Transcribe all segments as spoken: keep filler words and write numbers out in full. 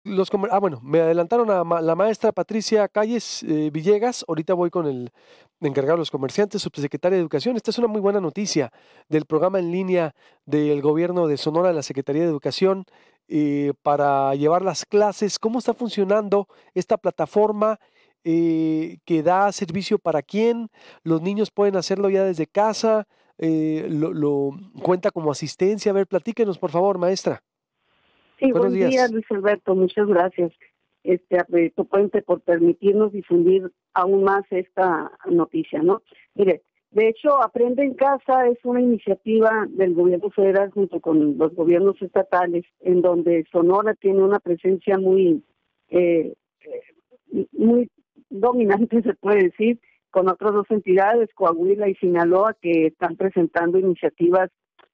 los comer ah, bueno, me adelantaron a ma la maestra Patricia Calles, eh, Villegas, ahorita voy con el encargado de los comerciantes, subsecretaria de Educación. Esta es una muy buena noticia del programa en línea del gobierno de Sonora, la Secretaría de Educación, eh, para llevar las clases. ¿Cómo está funcionando esta plataforma, eh, que da servicio para quién? ¿Los niños pueden hacerlo ya desde casa? Eh, ¿lo lo cuenta como asistencia? A ver, platíquenos, por favor, maestra. Sí, Buenos buen día, días. Luis Alberto, muchas gracias, este, a tu puente por permitirnos difundir aún más esta noticia, ¿no? Mire, de hecho, Aprende en Casa es una iniciativa del gobierno federal junto con los gobiernos estatales, en donde Sonora tiene una presencia muy, eh, eh, muy dominante, se puede decir, con otras dos entidades, Coahuila y Sinaloa, que están presentando iniciativas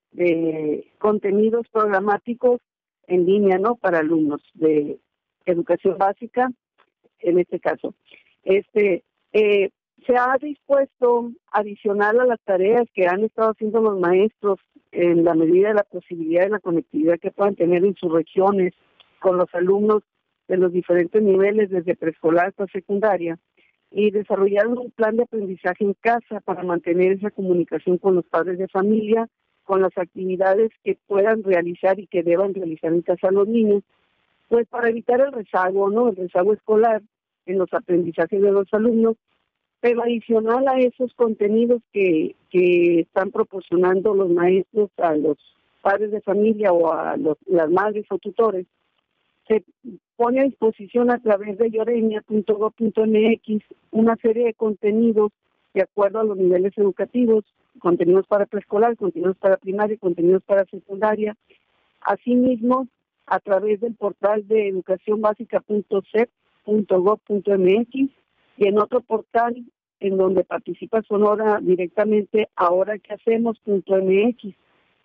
de contenidos programáticos en línea, ¿no? Para alumnos de educación básica, en este caso. Este eh, se ha dispuesto adicional a las tareas que han estado haciendo los maestros en la medida de la posibilidad de la conectividad que puedan tener en sus regiones con los alumnos de los diferentes niveles, desde preescolar hasta secundaria, y desarrollar un plan de aprendizaje en casa para mantener esa comunicación con los padres de familia, con las actividades que puedan realizar y que deban realizar en casa los niños, pues para evitar el rezago, ¿no? El rezago escolar en los aprendizajes de los alumnos, pero adicional a esos contenidos que, que están proporcionando los maestros a los padres de familia o a los, las madres o tutores, se pone a disposición a través de lloreña punto gob punto eme equis una serie de contenidos de acuerdo a los niveles educativos, contenidos para preescolar, contenidos para primaria, contenidos para secundaria. Asimismo, a través del portal de educación básica punto sep punto gob punto eme equis y en otro portal en donde participa Sonora directamente, ahora que hacemos punto eme equis.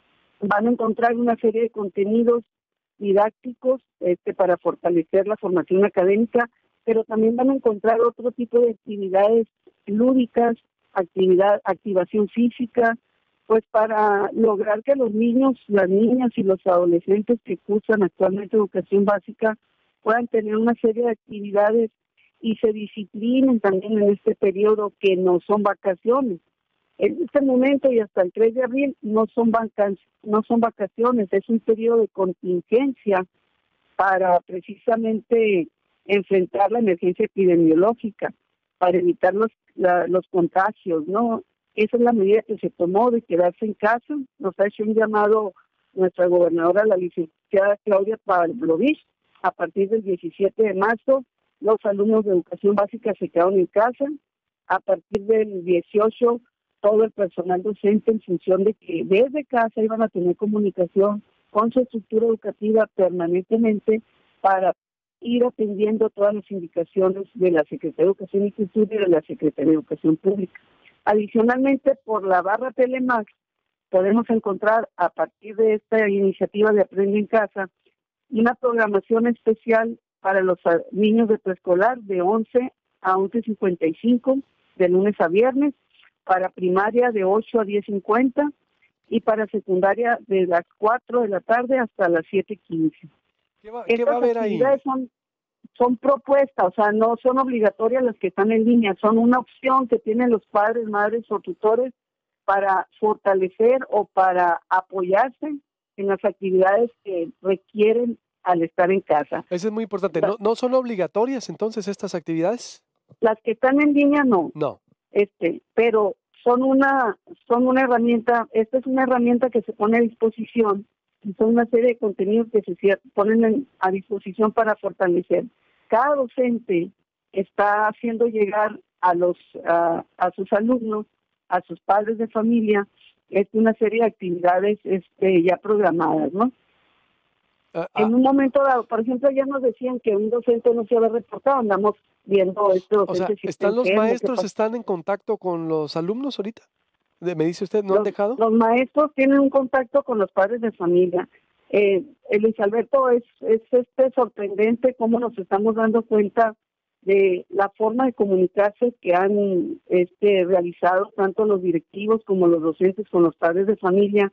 Van a encontrar una serie de contenidos didácticos este, para fortalecer la formación académica, pero también van a encontrar otro tipo de actividades lúdicas, actividad, activación física, pues para lograr que los niños, las niñas y los adolescentes que cursan actualmente educación básica puedan tener una serie de actividades y se disciplinen también en este periodo que no son vacaciones. En este momento y hasta el tres de abril no son vacaciones, no son vacaciones, es un periodo de contingencia para precisamente enfrentar la emergencia epidemiológica, para evitar los, la, los contagios, ¿no? Esa es la medida que se tomó de quedarse en casa. Nos ha hecho un llamado nuestra gobernadora, la licenciada Claudia Pavlovich. A partir del diecisiete de marzo, los alumnos de educación básica se quedaron en casa. A partir del dieciocho, todo el personal docente, en función de que desde casa iban a tener comunicación con su estructura educativa permanentemente para ir atendiendo todas las indicaciones de la Secretaría de Educación y Cultura y de la Secretaría de Educación Pública. Adicionalmente, por la barra Telemax, podemos encontrar a partir de esta iniciativa de Aprende en Casa una programación especial para los niños de preescolar de once a once cincuenta y cinco, de lunes a viernes, para primaria de ocho a diez cincuenta y para secundaria de las cuatro de la tarde hasta las siete quince. ¿Qué va, qué Estas va a haber ahí? actividades son, son propuestas, o sea, no son obligatorias las que están en línea, son una opción que tienen los padres, madres o tutores para fortalecer o para apoyarse en las actividades que requieren al estar en casa. Eso es muy importante. ¿No, no son obligatorias entonces estas actividades? Las que están en línea no. No. Este, pero son una son una herramienta, esta es una herramienta que se pone a disposición y son una serie de contenidos que se ponen en, a disposición para fortalecer. Cada docente está haciendo llegar a los a, a sus alumnos, a sus padres de familia, es una serie de actividades este, ya programadas, ¿no? Uh, uh, en un momento dado, por ejemplo, ya nos decían que un docente no se había reportado, andamos viendo este docente. O sea, si ¿están los enfermo, maestros, están en contacto con los alumnos ahorita? ¿Me dice usted, no los, han dejado? Los maestros tienen un contacto con los padres de familia. Eh, Luis Alberto, es, es este sorprendente cómo nos estamos dando cuenta de la forma de comunicarse que han este, realizado tanto los directivos como los docentes con los padres de familia,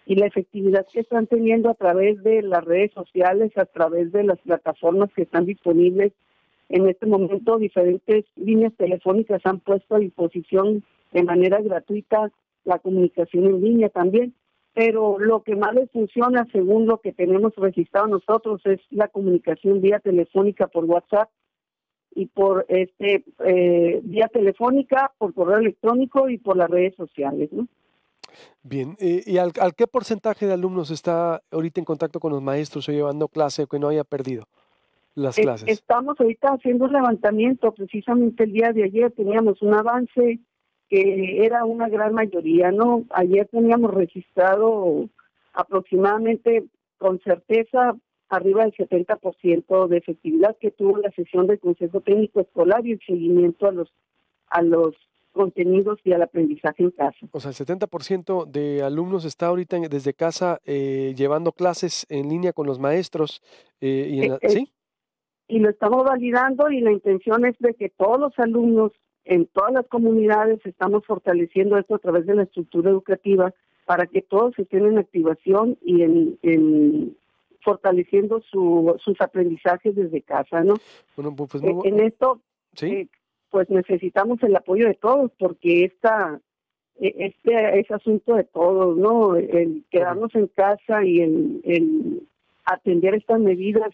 y la efectividad que están teniendo a través de las redes sociales, a través de las plataformas que están disponibles. En este momento, diferentes líneas telefónicas han puesto a disposición de manera gratuita la comunicación en línea también, pero lo que más les funciona, según lo que tenemos registrado nosotros, es la comunicación vía telefónica por WhatsApp y por este eh, vía telefónica, por correo electrónico y por las redes sociales, ¿no? Bien, eh, ¿y al, al qué porcentaje de alumnos está ahorita en contacto con los maestros o llevando clase o que no haya perdido las Es- clases? Estamos ahorita haciendo un levantamiento, precisamente el día de ayer teníamos un avance que era una gran mayoría, ¿no? Ayer teníamos registrado aproximadamente, con certeza, arriba del setenta por ciento de efectividad que tuvo la sesión del Consejo Técnico Escolar y el seguimiento a los a los contenidos y al aprendizaje en casa. O sea, el setenta por ciento de alumnos está ahorita en- desde casa eh, llevando clases en línea con los maestros. eh, y en Eh, la- eh, ¿Sí? y lo estamos validando y la intención es de que todos los alumnos en todas las comunidades estamos fortaleciendo esto a través de la estructura educativa para que todos estén en activación y en, en fortaleciendo su, sus aprendizajes desde casa, ¿no? Bueno, pu- pues muy Eh, bu- en esto, ¿Sí? eh, pues necesitamos el apoyo de todos porque esta eh, este es asunto de todos, ¿no? El quedarnos en casa y el, el atender estas medidas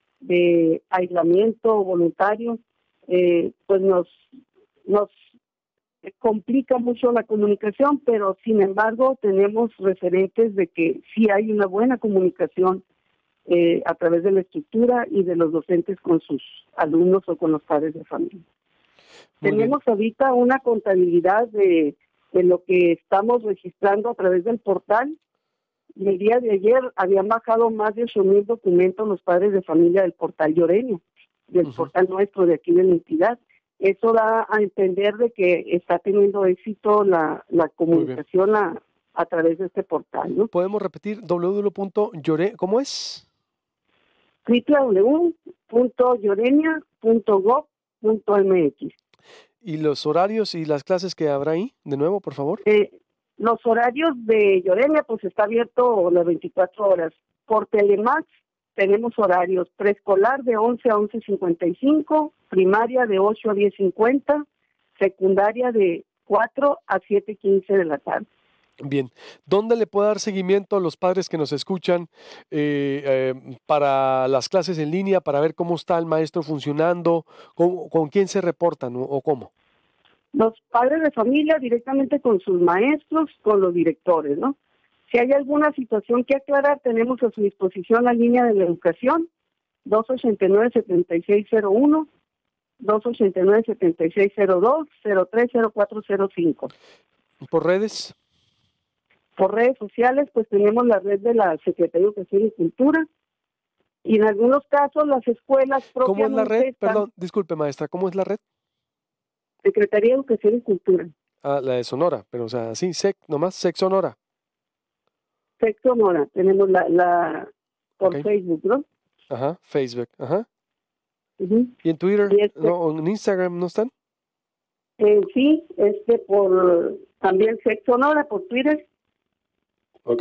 de aislamiento voluntario, eh, pues nos nos complica mucho la comunicación, pero sin embargo tenemos referentes de que sí hay una buena comunicación eh, a través de la estructura y de los docentes con sus alumnos o con los padres de familia. Muy bien. Tenemos ahorita una contabilidad de, de lo que estamos registrando a través del portal. Y el día de ayer habían bajado más de ocho mil documentos los padres de familia del portal Lloreño, del Ujú. portal nuestro de aquí de la entidad. Eso da a entender de que está teniendo éxito la, la comunicación a, a través de este portal, ¿no? Podemos repetir w w w punto llore, ¿cómo es? doble u doble u doble u punto lloreña punto gob punto m x. ¿Y los horarios y las clases que habrá ahí? De nuevo, por favor. Eh, los horarios de Lloreña, pues está abierto las veinticuatro horas. Por Telemax tenemos horarios: preescolar de once a once cincuenta y cinco, primaria de ocho a diez cincuenta, secundaria de cuatro a siete quince de la tarde. Bien, ¿dónde le puedo dar seguimiento a los padres que nos escuchan eh, eh, para las clases en línea, para ver cómo está el maestro funcionando, con, con quién se reportan o, o cómo? Los padres de familia directamente con sus maestros, con los directores, ¿no? Si hay alguna situación que aclarar, tenemos a su disposición la línea de la educación, dos ochenta y nueve, setenta y seis cero uno, dos ochenta y nueve, setenta y seis cero dos, cero tres cero cuatro cero cinco. ¿Por redes? Por redes sociales, pues tenemos la red de la Secretaría de Educación y Cultura, y en algunos casos las escuelas propiamente... ¿Cómo es la red? están- Perdón, disculpe maestra, ¿cómo es la red? Secretaría de Educación y Cultura. Ah, la de Sonora, pero o sea, sí, SEC, nomás SEC Sonora. Sec Sonora, tenemos la, la por Ok. Facebook, ¿no? Ajá, Facebook, ajá. Ujú. ¿Y en Twitter? Y este- No, ¿en Instagram no están? Eh, sí, este por también Sec Sonora, por Twitter. Ok.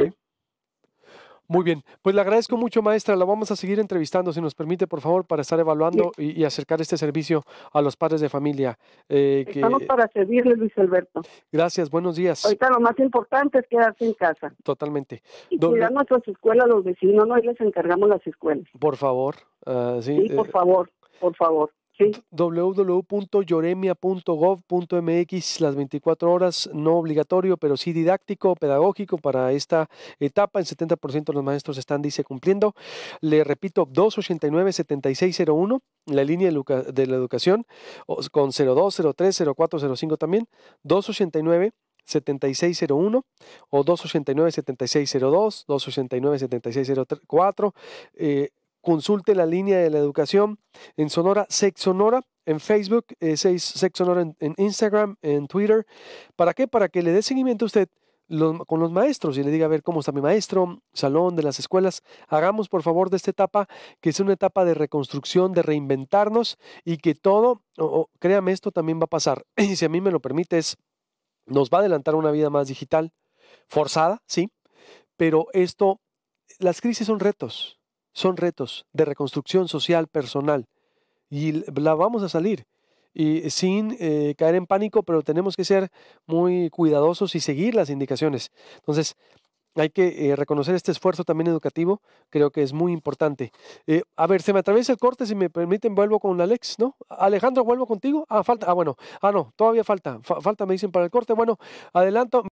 Muy bien, pues le agradezco mucho, maestra. La vamos a seguir entrevistando, si nos permite, por favor, para estar evaluando y, y acercar este servicio a los padres de familia. Eh, Estamos que, para servirle, Luis Alberto. gracias, buenos días. Ahorita lo más importante es quedarse en casa Totalmente. y Doble- cuidar nuestras escuelas, los vecinos, no, y les encargamos las escuelas. por favor, ah, sí, Sí, por eh, favor, por favor. Sí, w w w punto lloremia punto gob punto m x, las veinticuatro horas, no obligatorio, pero sí didáctico, pedagógico para esta etapa. El setenta por ciento de los maestros están, dice, cumpliendo. Le repito, dos ochenta y nueve, setenta y seis cero uno, la línea de educa- de la educación, o- con cero dos, cero tres, cero cuatro, cero cinco también, dos ochenta y nueve, setenta y seis cero uno o dos ochenta y nueve, setenta y seis cero dos, dos ochenta y nueve, setenta y seis cero cuatro. Eh, consulte la línea de la educación en Sonora, Sec Sonora, en Facebook, eh, seis- Sec Sonora en, en Instagram, en Twitter. ¿Para qué? Para que le dé seguimiento a usted los- con los maestros y le diga a ver cómo está mi maestro, salón de las escuelas. Hagamos por favor de esta etapa que sea una etapa de reconstrucción, de reinventarnos y que todo, o- o, créame, esto también va a pasar. Y si a mí me lo permites, nos va a adelantar una vida más digital, forzada, sí, pero esto, las crisis son retos, son retos de reconstrucción social, personal, y l- la vamos a salir. Y sin eh, caer en pánico, pero tenemos que ser muy cuidadosos y seguir las indicaciones. Entonces, hay que eh, reconocer este esfuerzo también educativo, creo que es muy importante. Eh, a ver, se me atraviesa el corte, si me permiten, vuelvo con Alex, ¿no? Alejandro, ¿vuelvo contigo? Ah, falta, ah, bueno, ah, no, todavía falta, fa- falta, me dicen para el corte. Bueno, adelanto.